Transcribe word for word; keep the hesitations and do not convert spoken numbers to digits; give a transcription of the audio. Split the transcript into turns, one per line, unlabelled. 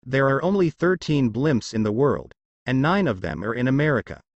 There are only thirteen blimps in the world, and nine of them are in America.